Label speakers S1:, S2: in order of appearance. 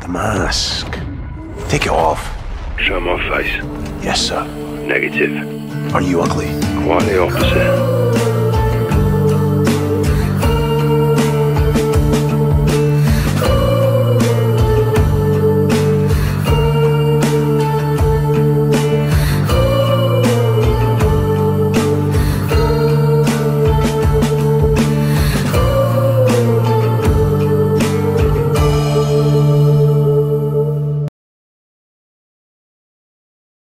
S1: The mask. Take it off.
S2: Show my face.
S1: Yes, sir.
S2: Negative.
S1: Are you ugly?
S2: Quite the opposite.